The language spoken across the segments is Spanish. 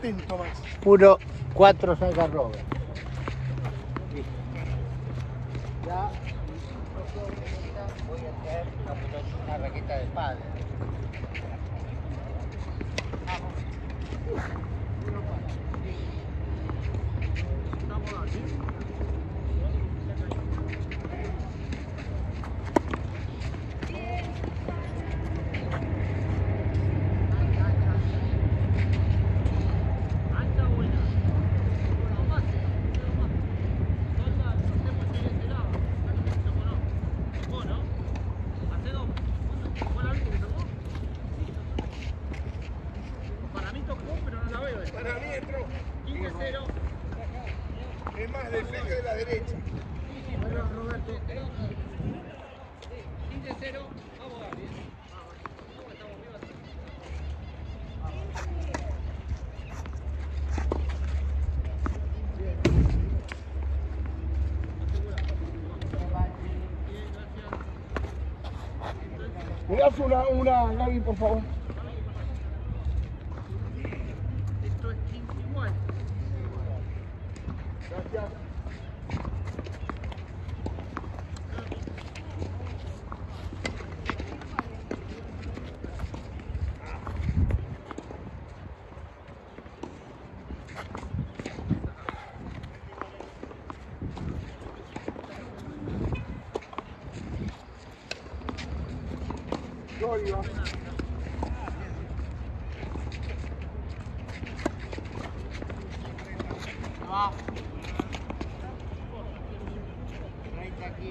atento, Max. Puro 4 sacarrobas. Ya, voy a traer una raqueta de pádel. Para mí entró 15-0. Es más, del frente de la derecha. Bueno, Roberto. 15-0. Vamos a ver. ¿Me das una Gaby, por favor? Esto es igual. Gracias. Gloria. Va. 30 aquí.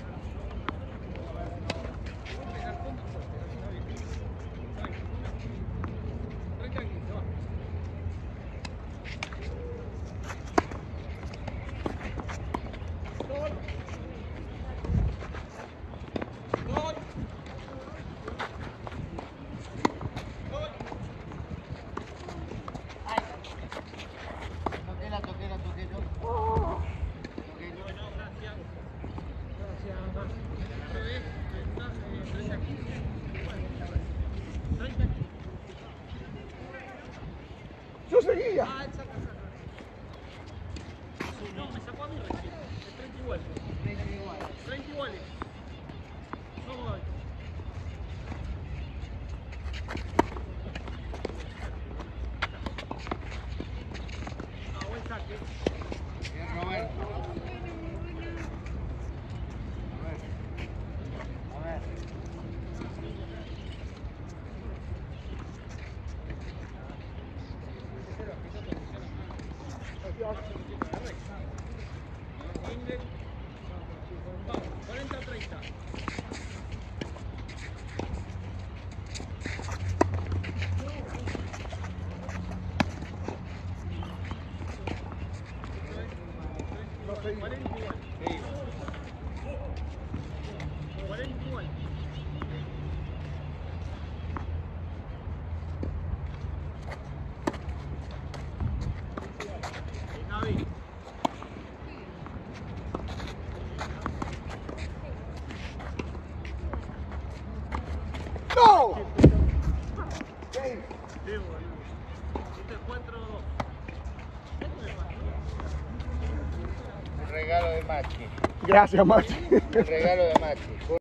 Yo seguía. Ah, exacto. No, me sacó a mí recién. Es 30 iguales. 30 iguales. Vamos a ver. Ah, buen saque. Bien, Roberto. A ver. Vamos, 40-30. No seguí. 40 igual. 40 igual. Gaby. ¡No! Sí, boludo. Este es 4-2. El regalo de Machi. Gracias, Max. El regalo de Machi.